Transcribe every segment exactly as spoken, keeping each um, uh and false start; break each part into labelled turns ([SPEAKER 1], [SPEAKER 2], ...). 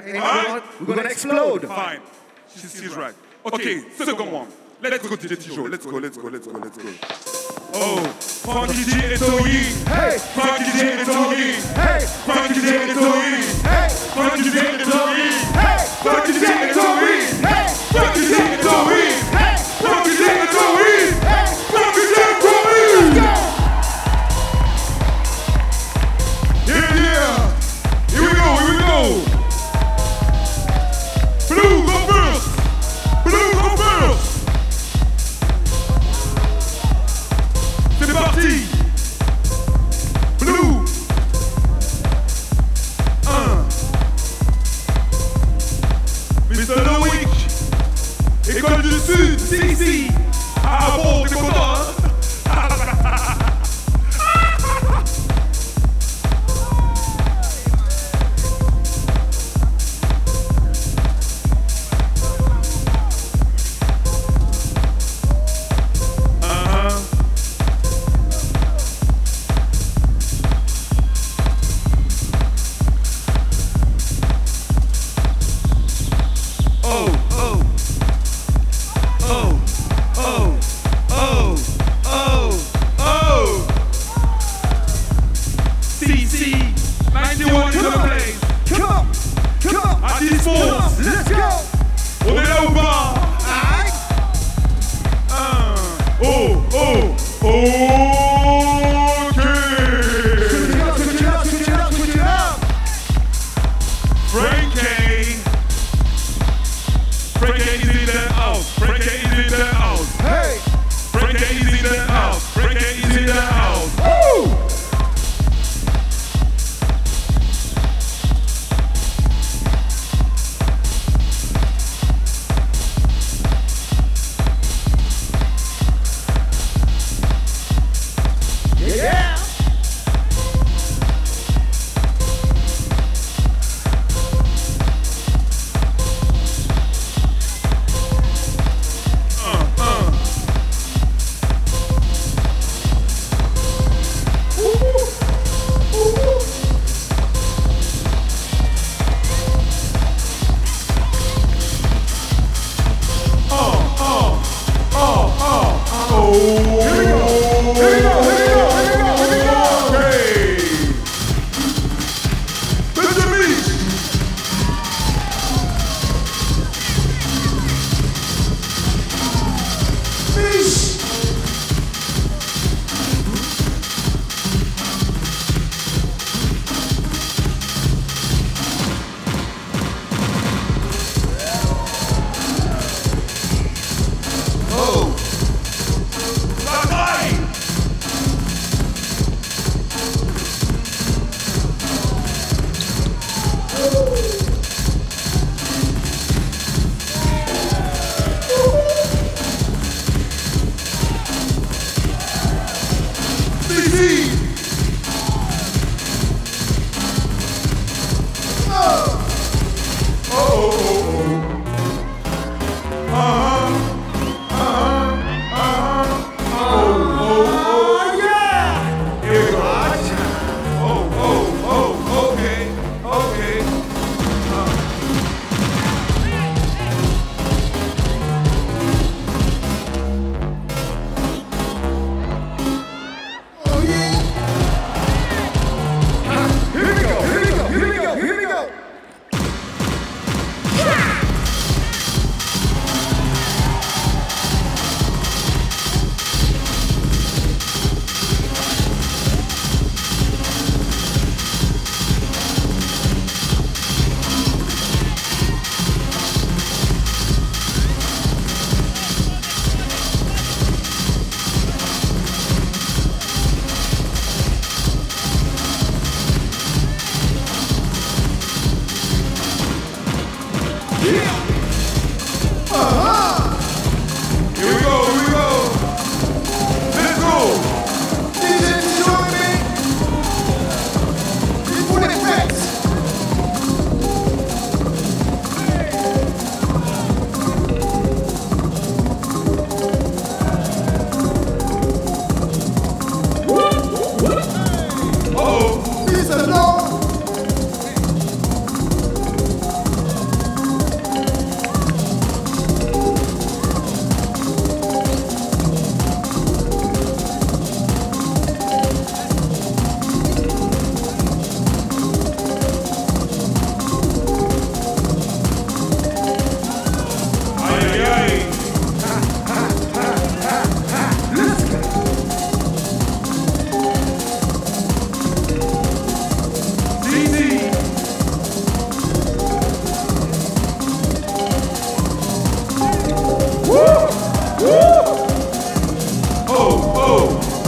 [SPEAKER 1] and you know what? We're gonna explode.
[SPEAKER 2] Fine. She's, she's right. Okay, second one. Let's go to the show. Let's go, let's go, let's go, let's go. Oh, Funky J et Tori.
[SPEAKER 1] Hey,
[SPEAKER 2] Funky J et Tori.
[SPEAKER 1] hey,
[SPEAKER 2] Funky J et Tori.
[SPEAKER 1] hey,
[SPEAKER 2] Funky J et Tori.
[SPEAKER 1] hey,
[SPEAKER 2] Funky J et Tori.
[SPEAKER 1] hey,
[SPEAKER 2] Funky J et Tori.
[SPEAKER 1] hey,
[SPEAKER 2] Funky J et Tori.
[SPEAKER 1] hey.
[SPEAKER 2] Funky J et Tori. Yeah, yeah. Here we go, here we go. Blue, go first. Blue, go first. C'est parti. Blue. Un. mister Loïc. École du Sud. Si, si. Ah bon, t'es content, hein?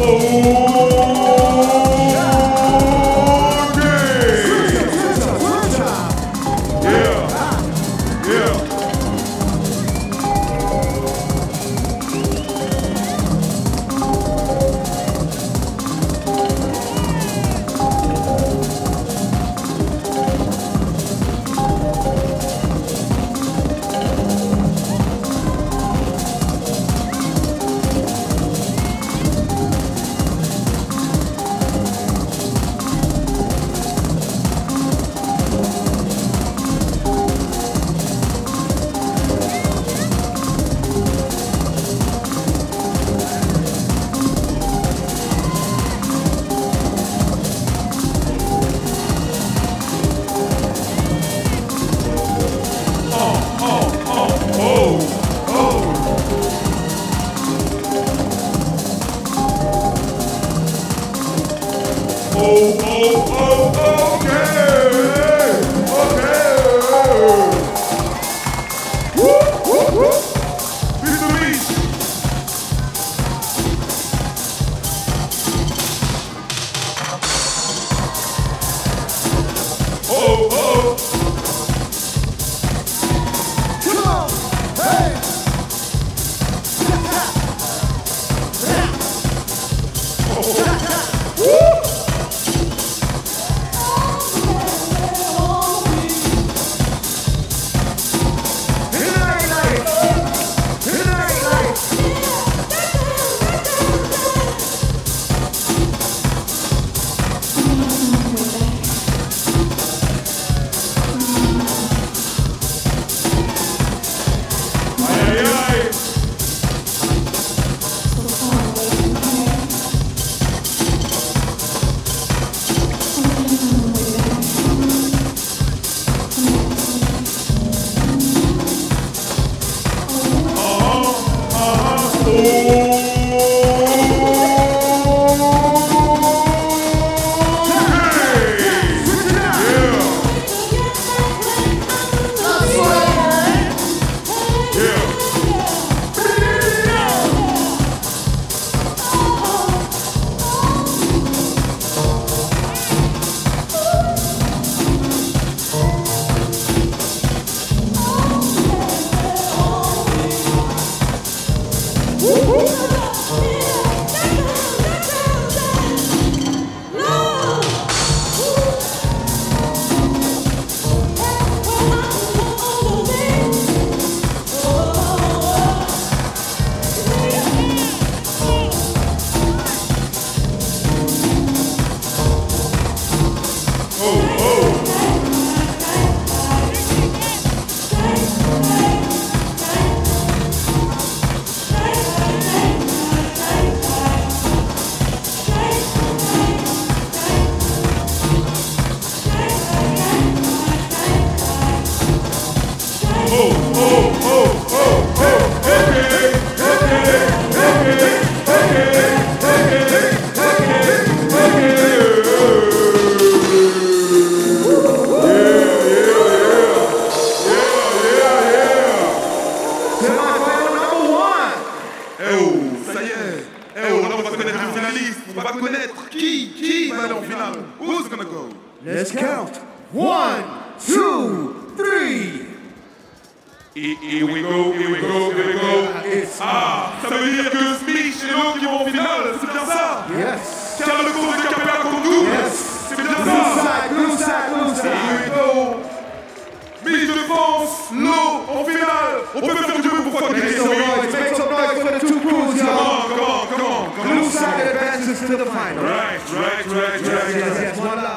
[SPEAKER 1] Let's count. One, two, three.
[SPEAKER 2] Here we go, here we go, here we go. Ah, ça veut dire que Smith et l'autre qui vont en finale, c'est bien ça?
[SPEAKER 1] Yes.
[SPEAKER 2] Carl Lecomte de Capella contre nous?
[SPEAKER 1] Yes.
[SPEAKER 2] C'est bien
[SPEAKER 1] Blue
[SPEAKER 2] ça?
[SPEAKER 1] side, blue side, blue side.
[SPEAKER 2] Here we go. Miss de France, l'eau en finale. On peut faire du bruit pour quoi?
[SPEAKER 1] Make some noise, make some noise for the two crews,
[SPEAKER 2] Come
[SPEAKER 1] y'all.
[SPEAKER 2] on, come on, come on, come on.
[SPEAKER 1] Blue side advances to the final.
[SPEAKER 2] Right, right, right,
[SPEAKER 1] Yes,
[SPEAKER 2] right.
[SPEAKER 1] yes, yes. One love.